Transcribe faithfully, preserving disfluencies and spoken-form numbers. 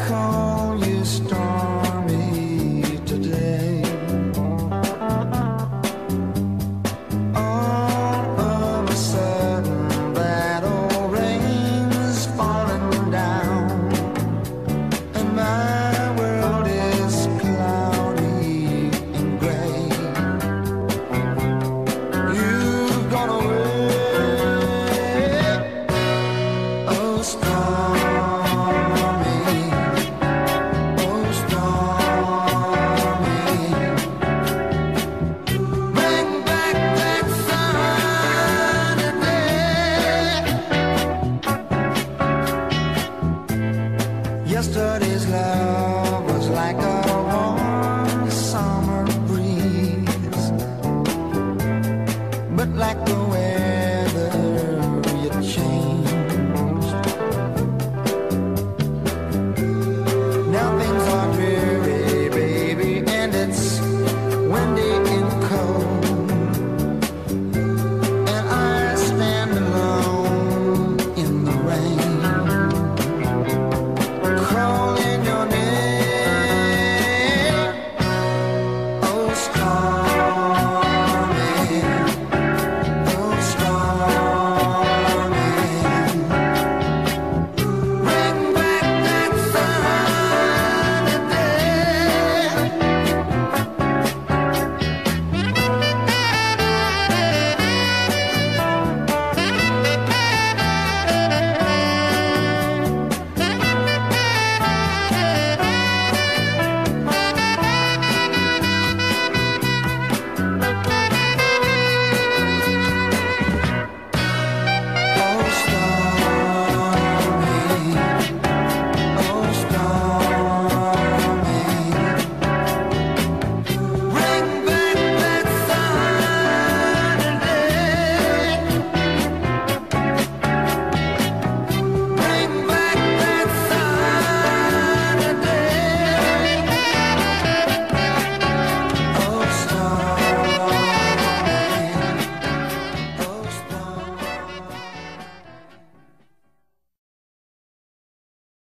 call you stormy today. All of a sudden that old rain's falling down, and my world is cloudy and gray. You've gone away, oh stormy. Yesterday's love was like a warm summer breeze, but like the way